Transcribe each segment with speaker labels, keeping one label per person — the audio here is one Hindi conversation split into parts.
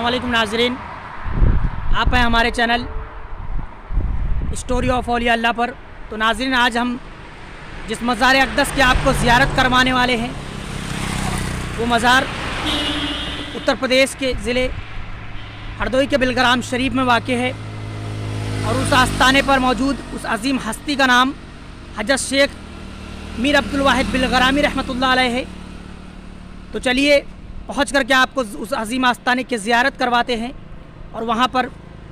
Speaker 1: अस्सलामुअलैकुम नाजरीन, आप हैं हमारे चैनल स्टोरी ऑफ औलिया अल्लाह पर। तो नाजरीन, आज हम जिस मज़ार अक़दस की आपको ज़ियारत करवाने वाले हैं वो मज़ार उत्तर प्रदेश के ज़िले हरदोई के बिलग्राम शरीफ में वाक़ है और उस आस्थाने पर मौजूद उस अजीम हस्ती का नाम हज़रत शेख मीर अब्दुल वाहिद बिलग्रामी रहमतुल्लाह अलैह है। तो चलिए पहुँच करके आपको उस अजीम आस्थाने की ज़ियारत करवाते हैं और वहाँ पर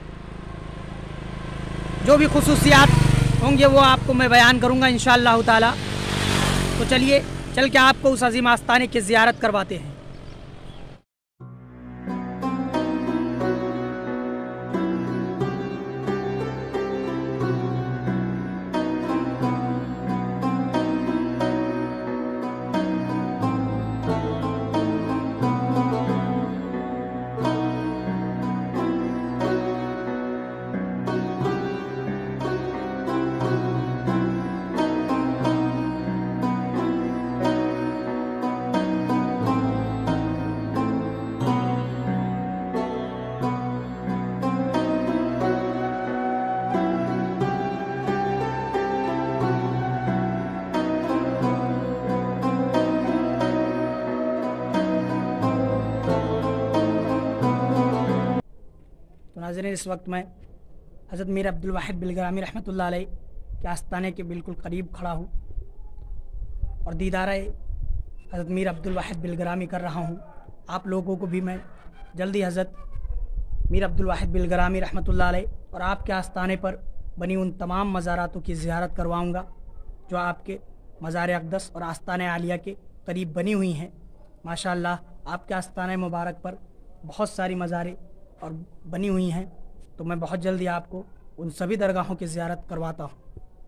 Speaker 1: जो भी खुसूसियात होंगे वो आपको मैं बयान करूँगा इंशाअल्लाह ताला। तो चलिए चल के आपको उस अजीम आस्थाने की ज़ियारत करवाते हैं। नाज़रीन, इस वक्त मैं हज़रत मीर अब्दुल वाहिद बिलग्रामी रहमतुल्लाह अलैह के आस्थाने के बिल्कुल करीब खड़ा हूँ और दीदार हज़रत मीर अब्दुल वाहिद बिलग्रामी कर रहा हूँ। आप लोगों को भी मैं जल्दी हज़रत मीर अब्दुल वाहिद बिलग्रामी रहमतुल्लाह अलैह और आपके आस्थाने पर बनी उन तमाम मज़ारातों की ज़ियारत करवाऊँगा जो आपके मज़ार अक़दस और आस्थाने आलिया के करीब बनी हुई हैं। माशाअल्लाह आपके आस्थाने मुबारक पर बहुत सारी मज़ारें और बनी हुई हैं, तो मैं बहुत जल्दी आपको उन सभी दरगाहों की ज़ियारत करवाता हूँ।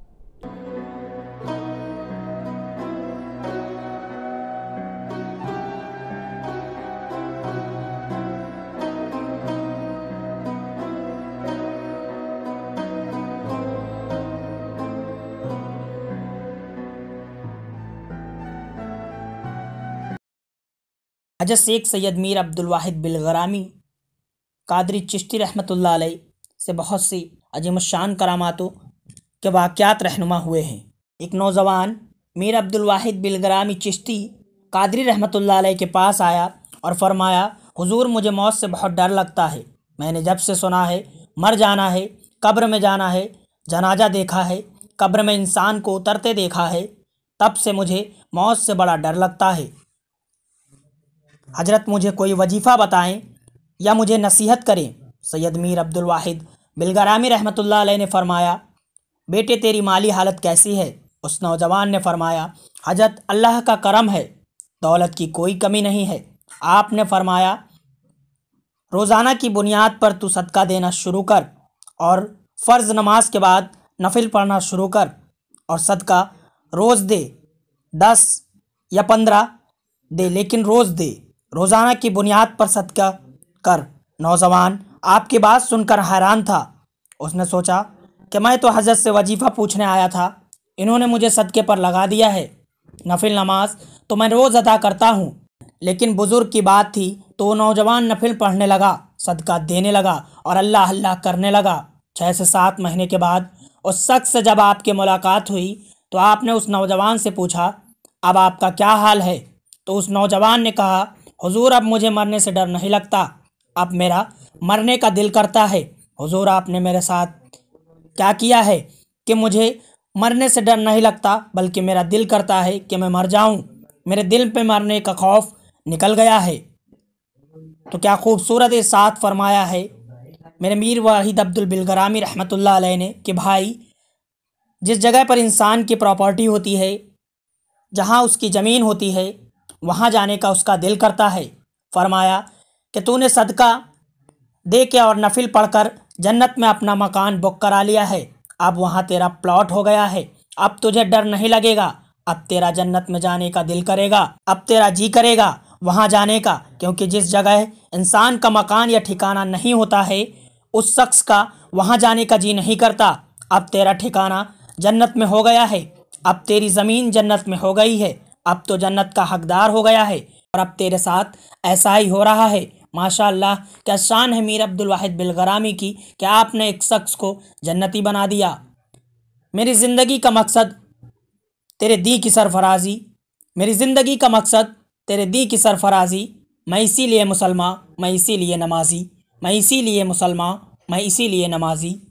Speaker 1: हज़रत शेख सैयद मीर अब्दुल वाहिद बिलग्रामी कादरी चिश्ती रहमतुल्लाह अलैह से बहुत सी अजीमशान करामातों के वाक़यात रहनुमा हुए हैं। एक नौजवान मीर अब्दुल वाहिद बिलग्रामी चिश्ती कादरी रहमतुल्लाह अलैह के पास आया और फरमाया, हुजूर मुझे मौत से बहुत डर लगता है। मैंने जब से सुना है मर जाना है, कब्र में जाना है, जनाजा देखा है, कब्र में इंसान को उतरते देखा है, तब से मुझे मौत से बड़ा डर लगता है। हजरत मुझे कोई वजीफ़ा बताएं या मुझे नसीहत करें। सैयद मीर अब्दुल वाहिद बिलग्रामी रहमतुल्लाह अलैह ने फरमाया, बेटे तेरी माली हालत कैसी है? उस नौजवान ने फरमाया, हजरत अल्लाह का करम है, दौलत की कोई कमी नहीं है। आपने फरमाया, रोज़ाना की बुनियाद पर तू सदका देना शुरू कर और फ़र्ज़ नमाज के बाद नफिल पढ़ना शुरू कर और सदका रोज़ दे, 10 या 15 दे, लेकिन रोज़ दे, रोज़ाना की बुनियाद पर सदका कर। नौजवान आपकी बात सुनकर हैरान था। उसने सोचा कि मैं तो हज़रत से वजीफ़ा पूछने आया था, इन्होंने मुझे सदक़े पर लगा दिया है। नफिल नमाज तो मैं रोज़ अदा करता हूँ, लेकिन बुज़ुर्ग की बात थी तो नौजवान नफिल पढ़ने लगा, सदका देने लगा और अल्लाह अल्लाह करने लगा। 6 से 7 महीने के बाद उस शख्स से जब आपकी मुलाकात हुई तो आपने उस नौजवान से पूछा, अब आपका क्या हाल है? तो उस नौजवान ने कहा, हुजूर अब मुझे मरने से डर नहीं लगता, अब मेरा मरने का दिल करता है। हुजूर आपने मेरे साथ क्या किया है कि मुझे मरने से डर नहीं लगता, बल्कि मेरा दिल करता है कि मैं मर जाऊं। मेरे दिल पे मरने का खौफ निकल गया है। तो क्या खूबसूरत इरशाद फरमाया है मेरे मीर वाहिद अब्दुल बिलग्रामी रहमतुल्लाह अलैह ने कि भाई, जिस जगह पर इंसान की प्रॉपर्टी होती है, जहाँ उसकी ज़मीन होती है, वहाँ जाने का उसका दिल करता है। फरमाया कि तूने सदका दे के और नफिल पढ़कर जन्नत में अपना मकान बुक करा लिया है, अब वहाँ तेरा प्लॉट हो गया है, अब तुझे डर नहीं लगेगा, अब तेरा जन्नत में जाने का दिल करेगा, अब तेरा जी करेगा वहाँ जाने का, क्योंकि जिस जगह इंसान का मकान या ठिकाना नहीं होता है उस शख्स का वहाँ जाने का जी नहीं करता। अब तेरा ठिकाना जन्नत में हो गया है, अब तेरी ज़मीन जन्नत में हो गई है, अब तो जन्नत का हकदार हो गया है और अब तेरे साथ ऐसा ही हो रहा है। माशाअल्लाह, क्या शान है मीर अब्दुल वाहिद बिलगरामी की कि आपने एक शख्स को जन्नती बना दिया। मेरी ज़िंदगी का मकसद तेरे दी की सरफराजी, मेरी ज़िंदगी का मकसद तेरे दी की सरफराजी। मैं इसीलिए मुसलमान, मैं इसीलिए नमाजी, मैं इसीलिए मुसलमान, मैं इसीलिए नमाजी।